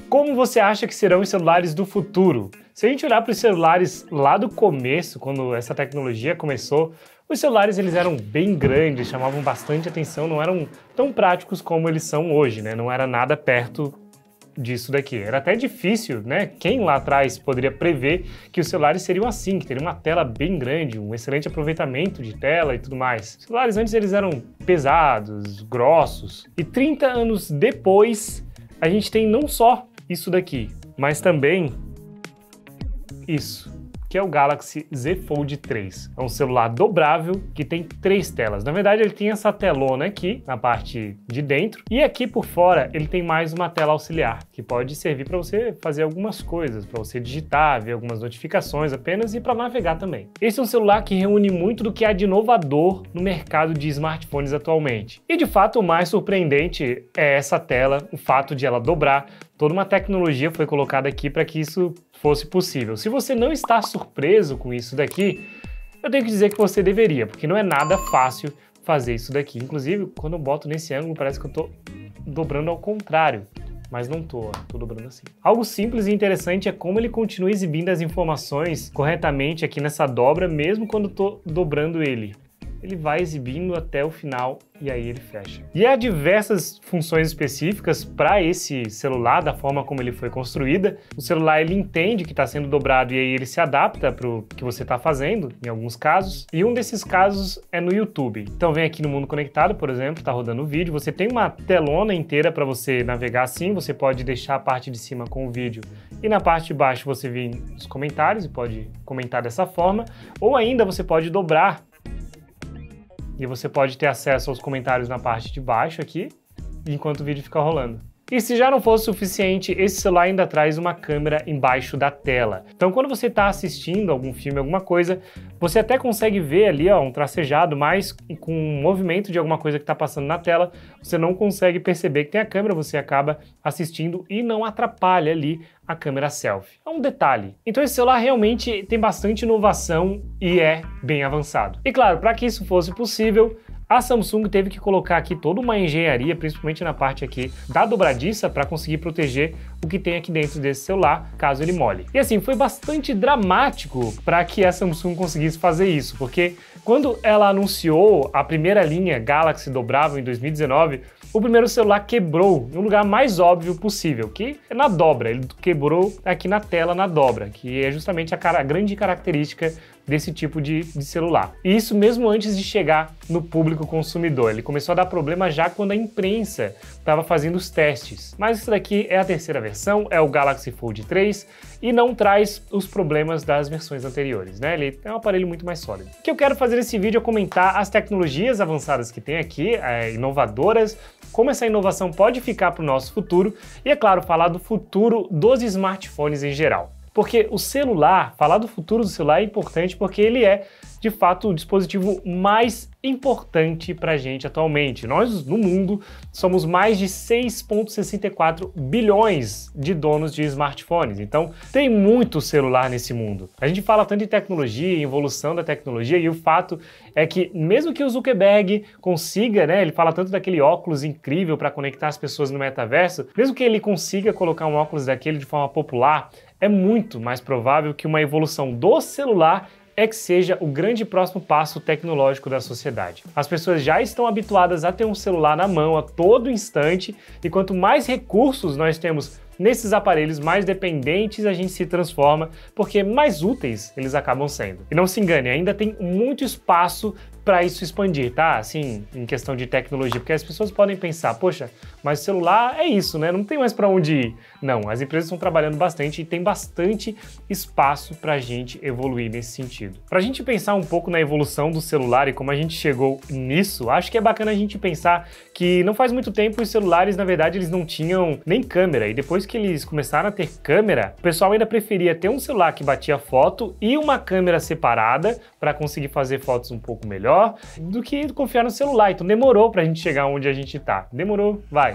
Como você acha que serão os celulares do futuro? Se a gente olhar para os celulares lá do começo, quando essa tecnologia começou, os celulares eles eram bem grandes, chamavam bastante atenção, não eram tão práticos como eles são hoje, né? Não era nada perto disso daqui. Era até difícil, né? Quem lá atrás poderia prever que os celulares seriam assim, que teriam uma tela bem grande, um excelente aproveitamento de tela e tudo mais. Os celulares antes eles eram pesados, grossos. E 30 anos depois, a gente tem não só isso daqui, mas também isso, que é o Galaxy Z Fold 3. É um celular dobrável que tem 3 telas. Na verdade, ele tem essa telona aqui, na parte de dentro, e aqui por fora ele tem mais uma tela auxiliar, que pode servir para você fazer algumas coisas, para você digitar, ver algumas notificações apenas e para navegar também. Esse é um celular que reúne muito do que há de inovador no mercado de smartphones atualmente. E de fato, o mais surpreendente é essa tela, o fato de ela dobrar. Toda uma tecnologia foi colocada aqui para que isso fosse possível. Se você não está surpreso com isso daqui, eu tenho que dizer que você deveria, porque não é nada fácil fazer isso daqui. Inclusive, quando eu boto nesse ângulo, parece que eu estou dobrando ao contrário, mas não estou dobrando assim. Algo simples e interessante é como ele continua exibindo as informações corretamente aqui nessa dobra, mesmo quando eu estou dobrando ele. Ele vai exibindo até o final e aí ele fecha. E há diversas funções específicas para esse celular, da forma como ele foi construída. O celular ele entende que está sendo dobrado e aí ele se adapta para o que você está fazendo, em alguns casos. E um desses casos é no YouTube. Então vem aqui no Mundo Conectado, por exemplo, está rodando o vídeo. Você tem uma telona inteira para você navegar assim. Você pode deixar a parte de cima com o vídeo e na parte de baixo você vem os comentários e pode comentar dessa forma. Ou ainda você pode dobrar e você pode ter acesso aos comentários na parte de baixo aqui, enquanto o vídeo fica rolando. E se já não fosse suficiente, esse celular ainda traz uma câmera embaixo da tela. Então quando você está assistindo algum filme, alguma coisa, você até consegue ver ali um tracejado, mas com o movimento de alguma coisa que está passando na tela, você não consegue perceber que tem a câmera, você acaba assistindo e não atrapalha ali a câmera selfie. É um detalhe. Então esse celular realmente tem bastante inovação e é bem avançado. E claro, para que isso fosse possível, a Samsung teve que colocar aqui toda uma engenharia, principalmente na parte aqui da dobradiça, para conseguir proteger o que tem aqui dentro desse celular, caso ele molhe. E assim, foi bastante dramático para que a Samsung conseguisse fazer isso, porque quando ela anunciou a primeira linha Galaxy dobrável em 2019, o primeiro celular quebrou no lugar mais óbvio possível, que é na dobra. Ele quebrou aqui na tela, na dobra, que é justamente a grande característica desse tipo de celular. E isso mesmo antes de chegar no público consumidor. Ele começou a dar problema já quando a imprensa estava fazendo os testes. Mas isso daqui é a terceira versão, é o Galaxy Fold 3 e não traz os problemas das versões anteriores, né? Ele é um aparelho muito mais sólido. O que eu quero fazer nesse vídeo é comentar as tecnologias avançadas que tem aqui, inovadoras, como essa inovação pode ficar para o nosso futuro e, é claro, falar do futuro dos smartphones em geral. Porque o celular, falar do futuro do celular é importante porque ele é, de fato, o dispositivo mais importante para a gente atualmente. Nós, no mundo, somos mais de 6,64 bilhões de donos de smartphones. Então, tem muito celular nesse mundo. A gente fala tanto de tecnologia, evolução da tecnologia, e o fato é que, mesmo que o Zuckerberg consiga, né, ele fala tanto daquele óculos incrível para conectar as pessoas no metaverso, mesmo que ele consiga colocar um óculos daquele de forma popular, é muito mais provável que uma evolução do celular é que seja o grande próximo passo tecnológico da sociedade. As pessoas já estão habituadas a ter um celular na mão a todo instante, e quanto mais recursos nós temos nesses aparelhos, mais dependentes a gente se transforma, porque mais úteis eles acabam sendo. E não se engane, ainda tem muito espaço para isso expandir, tá? Assim, em questão de tecnologia, porque as pessoas podem pensar, poxa, mas o celular é isso, né? Não tem mais para onde ir. Não, as empresas estão trabalhando bastante e tem bastante espaço para a gente evoluir nesse sentido. Para a gente pensar um pouco na evolução do celular e como a gente chegou nisso, acho que é bacana a gente pensar que não faz muito tempo os celulares, na verdade, eles não tinham nem câmera, e depois que eles começaram a ter câmera, o pessoal ainda preferia ter um celular que batia foto e uma câmera separada para conseguir fazer fotos um pouco melhor do que confiar no celular. Então demorou pra gente chegar onde a gente tá. Demorou, vai.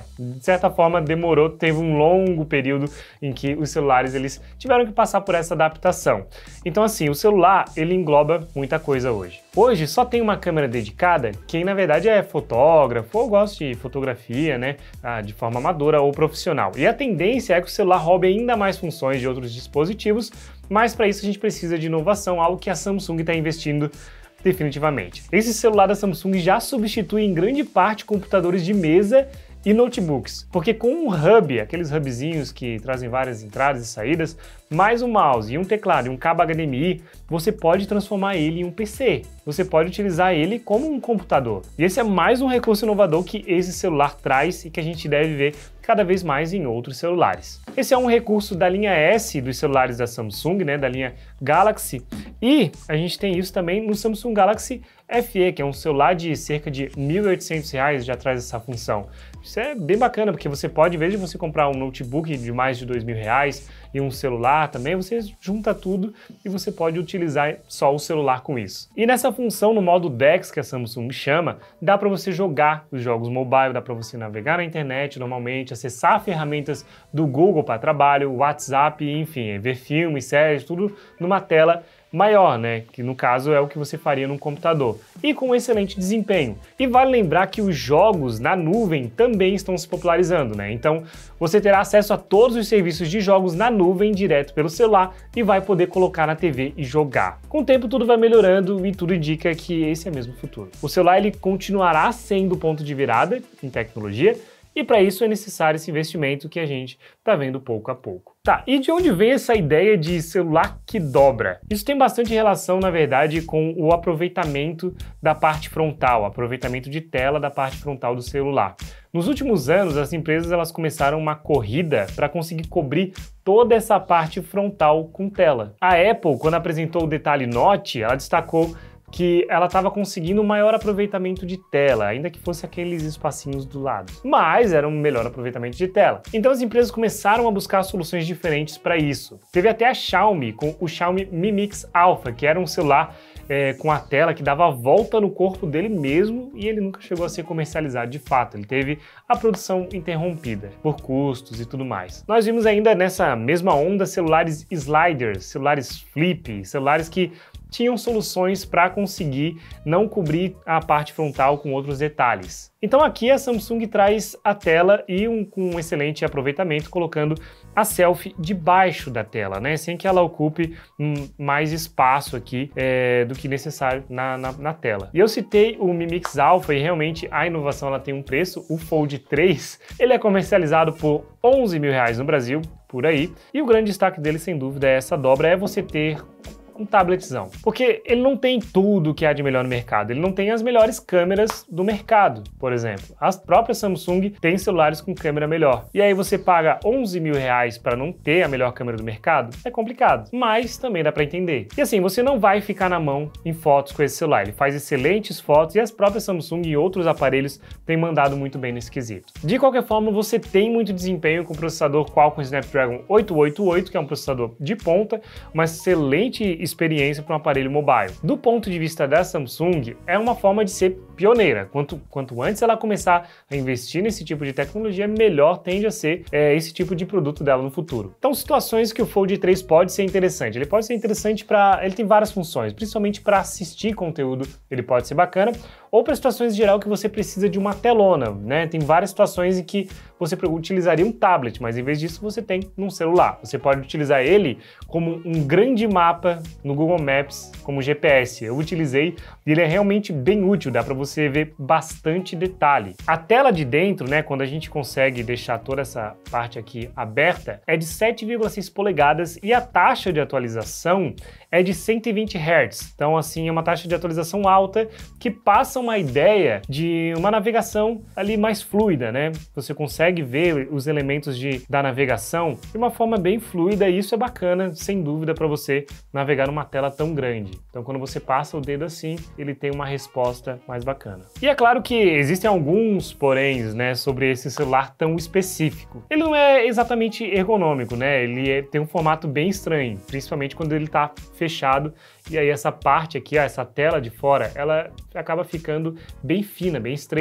De certa forma, demorou, teve um longo período em que os celulares eles tiveram que passar por essa adaptação. Então, assim, o celular, ele engloba muita coisa hoje. Hoje, só tem uma câmera dedicada quem, na verdade, é fotógrafo ou gosta de fotografia, né, de forma amadora ou profissional. E a tendência é que o celular roube ainda mais funções de outros dispositivos, mas para isso a gente precisa de inovação, algo que a Samsung está investindo definitivamente. Esse celular da Samsung já substitui em grande parte computadores de mesa e notebooks, porque com um hub, aqueles hubzinhos que trazem várias entradas e saídas, mais um mouse e um teclado e um cabo HDMI, você pode transformar ele em um PC. Você pode utilizar ele como um computador. E esse é mais um recurso inovador que esse celular traz e que a gente deve ver cada vez mais em outros celulares. Esse é um recurso da linha S dos celulares da Samsung, né, da linha Galaxy, e a gente tem isso também no Samsung Galaxy FE, que é um celular de cerca de R$ 1.800, já traz essa função. Isso é bem bacana, porque você pode, em vez de você comprar um notebook de mais de R$ 2.000 e um celular também, você junta tudo e você pode utilizar só o celular com isso. E nessa função, no modo DeX, que a Samsung chama, dá para você jogar os jogos mobile, dá para você navegar na internet normalmente, acessar ferramentas do Google para trabalho, WhatsApp, enfim, ver filmes, séries, tudo numa tela maior, né? Que no caso é o que você faria num computador. E com excelente desempenho. E vale lembrar que os jogos na nuvem também estão se popularizando, né? Então você terá acesso a todos os serviços de jogos na nuvem direto pelo celular e vai poder colocar na TV e jogar. Com o tempo tudo vai melhorando e tudo indica que esse é mesmo o futuro. O celular ele continuará sendo o ponto de virada em tecnologia, e para isso é necessário esse investimento que a gente está vendo pouco a pouco. Tá, e de onde vem essa ideia de celular que dobra? Isso tem bastante relação, na verdade, com o aproveitamento da parte frontal, aproveitamento de tela da parte frontal do celular. Nos últimos anos, as empresas elas começaram uma corrida para conseguir cobrir toda essa parte frontal com tela. A Apple, quando apresentou o detalhe Note, ela destacou que ela estava conseguindo um maior aproveitamento de tela, ainda que fosse aqueles espacinhos do lado. Mas era um melhor aproveitamento de tela. Então as empresas começaram a buscar soluções diferentes para isso. Teve até a Xiaomi com o Xiaomi Mi Mix Alpha, que era um celular com a tela que dava a volta no corpo dele mesmo e ele nunca chegou a ser comercializado de fato. Ele teve a produção interrompida por custos e tudo mais. Nós vimos ainda nessa mesma onda celulares sliders, celulares flip, celulares que tinham soluções para conseguir não cobrir a parte frontal com outros detalhes. Então aqui a Samsung traz a tela e com um excelente aproveitamento, colocando a selfie debaixo da tela, né? Sem que ela ocupe mais espaço aqui do que necessário na tela. E eu citei o Mi Mix Alpha e realmente a inovação ela tem um preço. O Fold 3 ele é comercializado por R$ 11.000 no Brasil, por aí. E o grande destaque dele, sem dúvida, é essa dobra, é você ter um tabletzão. Porque ele não tem tudo que há de melhor no mercado, ele não tem as melhores câmeras do mercado, por exemplo. As próprias Samsung têm celulares com câmera melhor. E aí você paga R$ 11.000 para não ter a melhor câmera do mercado? É complicado, mas também dá para entender. E assim, você não vai ficar na mão em fotos com esse celular, ele faz excelentes fotos e as próprias Samsung e outros aparelhos têm mandado muito bem nesse quesito. De qualquer forma, você tem muito desempenho com o processador Qualcomm Snapdragon 888, que é um processador de ponta, uma excelente experiência para um aparelho mobile. Do ponto de vista da Samsung, é uma forma de ser pioneira. Quanto antes ela começar a investir nesse tipo de tecnologia, melhor tende a ser esse tipo de produto dela no futuro. Então, situações que o Fold 3 pode ser interessante. Ele pode ser interessante ele tem várias funções, principalmente para assistir conteúdo, ele pode ser bacana, ou para situações em geral que você precisa de uma telona, né? Tem várias situações em que você utilizaria um tablet, mas em vez disso você tem num celular. Você pode utilizar ele como um grande mapa no Google Maps, como GPS. Eu utilizei e ele é realmente bem útil, dá para você ver bastante detalhe. A tela de dentro, né, quando a gente consegue deixar toda essa parte aqui aberta, é de 7,6 polegadas e a taxa de atualização é de 120 Hz. Então, assim, é uma taxa de atualização alta que passa uma ideia de uma navegação ali mais fluida, né? Você consegue ver os elementos da navegação de uma forma bem fluida e isso é bacana, sem dúvida, para você navegar numa tela tão grande. Então, quando você passa o dedo assim, ele tem uma resposta mais bacana. E é claro que existem alguns poréns, né, sobre esse celular tão específico. Ele não é exatamente ergonômico, né? Ele tem um formato bem estranho, principalmente quando ele está fechado, e aí essa parte aqui, essa tela de fora, ela acaba ficando bem fina, bem estreita.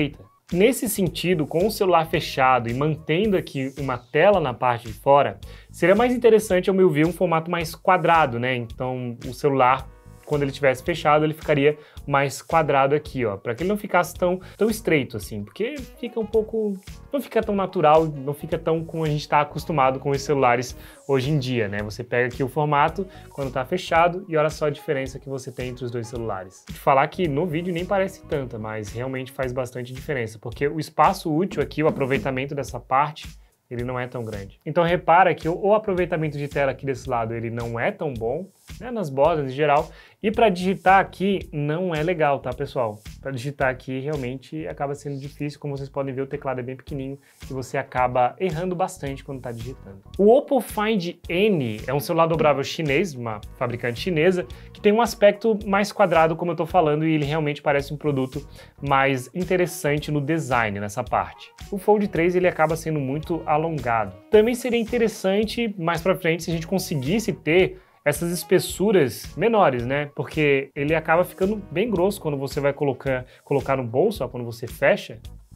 Nesse sentido, com o celular fechado e mantendo aqui uma tela na parte de fora, seria mais interessante, ao meu ver, um formato mais quadrado, né? Então, o celular, quando ele estivesse fechado, ele ficaria mais quadrado aqui, ó, para que ele não ficasse tão estreito assim, porque fica um pouco, não fica tão natural, não fica tão como a gente está acostumado com os celulares hoje em dia, né? Você pega aqui o formato quando está fechado e olha só a diferença que você tem entre os dois celulares. Vou te falar que no vídeo nem parece tanta, mas realmente faz bastante diferença, porque o espaço útil aqui, o aproveitamento dessa parte, ele não é tão grande. Então repara que o aproveitamento de tela aqui desse lado ele não é tão bom, né, nas bordas em geral, e para digitar aqui não é legal, tá, pessoal? Para digitar aqui realmente acaba sendo difícil, como vocês podem ver o teclado é bem pequenininho e você acaba errando bastante quando está digitando. O Oppo Find N é um celular dobrável chinês, uma fabricante chinesa, que tem um aspecto mais quadrado, como eu estou falando, e ele realmente parece um produto mais interessante no design, nessa parte. O Fold 3 ele acaba sendo muito alongado. Também seria interessante, mais para frente, se a gente conseguisse ter essas espessuras menores, né? Porque ele acaba ficando bem grosso quando você vai colocar no bolso, ó, quando você fecha,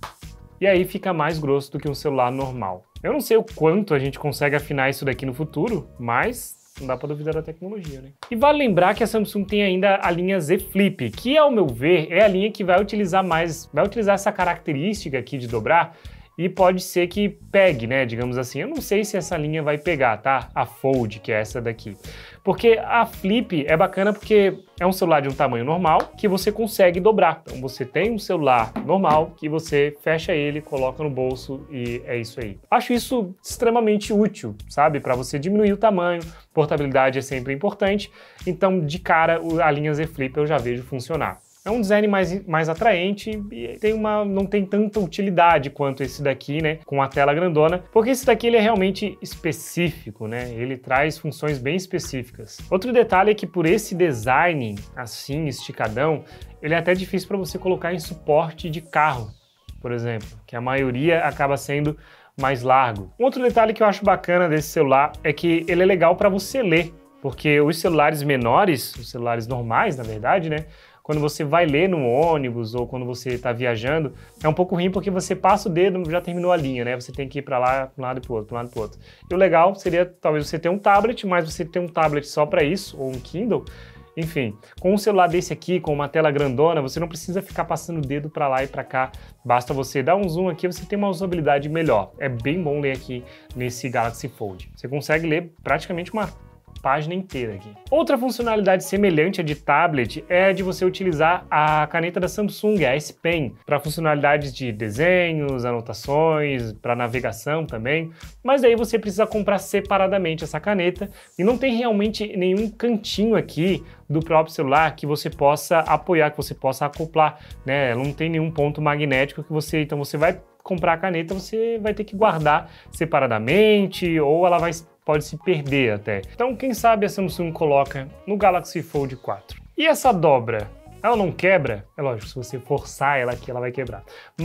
e aí fica mais grosso do que um celular normal. Eu não sei o quanto a gente consegue afinar isso daqui no futuro, mas não dá para duvidar da tecnologia, né? E vale lembrar que a Samsung tem ainda a linha Z Flip, que ao meu ver é a linha que vai utilizar essa característica aqui de dobrar, e pode ser que pegue, né, digamos assim. Eu não sei se essa linha vai pegar, tá? A Fold, que é essa daqui. Porque a Flip é bacana porque é um celular de um tamanho normal que você consegue dobrar. Então você tem um celular normal que você fecha ele, coloca no bolso e é isso aí. Acho isso extremamente útil, sabe? Para você diminuir o tamanho, portabilidade é sempre importante. Então, de cara, a linha Z Flip eu já vejo funcionar. É um design mais atraente e não tem tanta utilidade quanto esse daqui, né, com a tela grandona, porque esse daqui ele é realmente específico, né, ele traz funções bem específicas. Outro detalhe é que por esse design assim, esticadão, ele é até difícil para você colocar em suporte de carro, por exemplo, que a maioria acaba sendo mais largo. Um outro detalhe que eu acho bacana desse celular é que ele é legal para você ler, porque os celulares menores, os celulares normais, na verdade, né, quando você vai ler no ônibus ou quando você está viajando, é um pouco ruim porque você passa o dedo e já terminou a linha, né? Você tem que ir para lá, para um lado e para o outro, para um lado e para o outro. E o legal seria talvez você ter um tablet, mas você ter um tablet só para isso, ou um Kindle. Enfim, com um celular desse aqui, com uma tela grandona, você não precisa ficar passando o dedo para lá e para cá. Basta você dar um zoom aqui, você tem uma usabilidade melhor. É bem bom ler aqui nesse Galaxy Fold. Você consegue ler praticamente uma página inteira aqui. Outra funcionalidade semelhante à de tablet é de você utilizar a caneta da Samsung, a S Pen, para funcionalidades de desenhos, anotações, para navegação também, mas aí você precisa comprar separadamente essa caneta e não tem realmente nenhum cantinho aqui do próprio celular que você possa apoiar, que você possa acoplar, né? Não tem nenhum ponto magnético que então você vai comprar a caneta, você vai ter que guardar separadamente ou ela pode se perder até. Então, quem sabe a Samsung coloca no Galaxy Fold 4. E essa dobra? Ela não quebra? É lógico, se você forçar ela aqui, ela vai quebrar.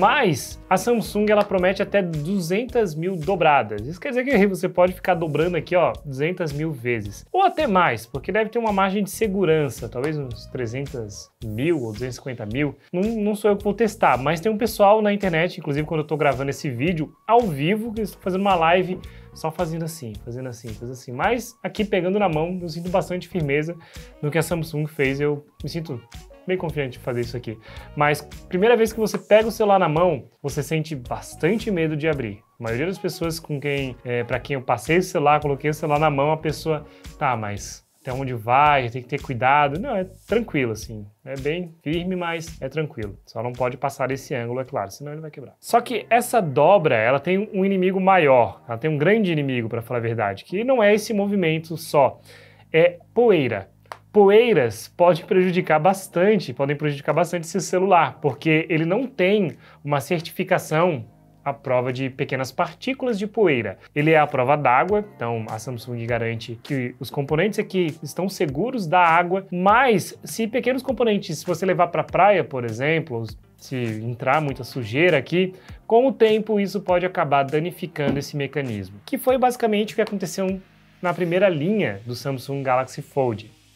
Mas a Samsung, ela promete até 200 mil dobradas. Isso quer dizer que você pode ficar dobrando aqui, ó, 200 mil vezes. Ou até mais, porque deve ter uma margem de segurança, talvez uns 300 mil ou 250 mil. Não sou eu que vou testar, mas tem um pessoal na internet, inclusive quando eu tô gravando esse vídeo ao vivo, que eles estão fazendo uma live só fazendo assim, fazendo assim. Mas aqui pegando na mão, eu sinto bastante firmeza no que a Samsung fez, eu me sinto bem confiante em fazer isso aqui. Mas primeira vez que você pega o celular na mão, você sente bastante medo de abrir. A maioria das pessoas para quem eu passei o celular, coloquei o celular na mão, a pessoa, tá, mas até onde vai, tem que ter cuidado. Não, é tranquilo, assim. É bem firme, mas é tranquilo. Só não pode passar esse ângulo, é claro, senão ele vai quebrar. Só que essa dobra, ela tem um inimigo maior. Ela tem um grande inimigo, para falar a verdade, que não é esse movimento só. É poeira. Poeiras podem prejudicar bastante esse celular, porque ele não tem uma certificação à prova de pequenas partículas de poeira. Ele é à prova d'água, então a Samsung garante que os componentes aqui estão seguros da água, mas se pequenos componentes, se você levar para a praia, por exemplo, se entrar muita sujeira aqui, com o tempo isso pode acabar danificando esse mecanismo, que foi basicamente o que aconteceu na primeira linha do Samsung Galaxy Fold.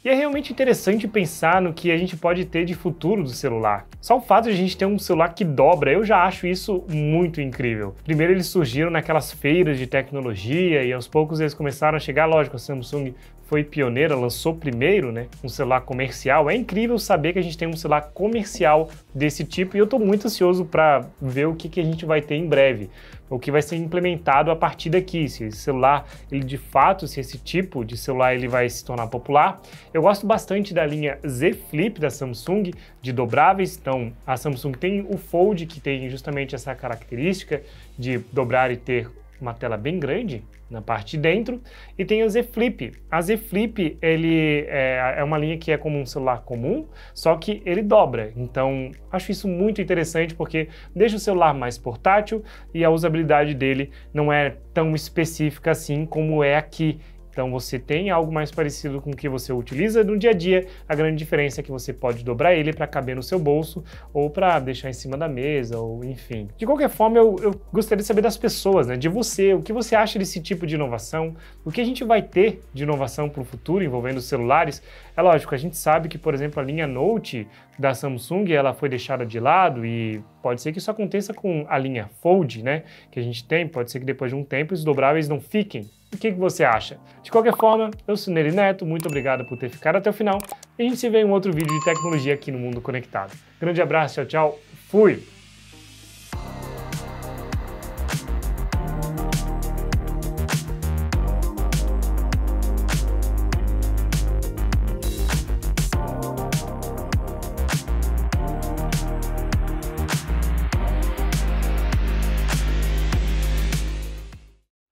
E é realmente interessante pensar no que a gente pode ter de futuro do celular. Só o fato de a gente ter um celular que dobra, eu já acho isso muito incrível. Primeiro eles surgiram naquelas feiras de tecnologia e aos poucos eles começaram a chegar, lógico, a Samsung foi pioneira, lançou primeiro, né, um celular comercial. É incrível saber que a gente tem um celular comercial desse tipo e eu estou muito ansioso para ver o que a gente vai ter em breve, o que vai ser implementado a partir daqui, se esse celular, ele de fato, se esse tipo de celular ele vai se tornar popular. Eu gosto bastante da linha Z Flip da Samsung, de dobráveis. Então, a Samsung tem o Fold, que tem justamente essa característica de dobrar e ter uma tela bem grande na parte de dentro, e tem a Z Flip. A Z Flip, ele é uma linha que é como um celular comum, só que ele dobra. Então, acho isso muito interessante porque deixa o celular mais portátil e a usabilidade dele não é tão específica assim como é aqui. Então você tem algo mais parecido com o que você utiliza no dia a dia. A grande diferença é que você pode dobrar ele para caber no seu bolso ou para deixar em cima da mesa, ou enfim. De qualquer forma, eu gostaria de saber das pessoas, né? De você, o que você acha desse tipo de inovação? O que a gente vai ter de inovação para o futuro envolvendo os celulares? É lógico, a gente sabe que, por exemplo, a linha Note da Samsung, ela foi deixada de lado e pode ser que isso aconteça com a linha Fold, né? Que a gente tem, pode ser que depois de um tempo os dobráveis não fiquem. O que você acha? De qualquer forma, eu sou Nery Neto, muito obrigado por ter ficado até o final e a gente se vê em um outro vídeo de tecnologia aqui no Mundo Conectado. Grande abraço, tchau, tchau, fui!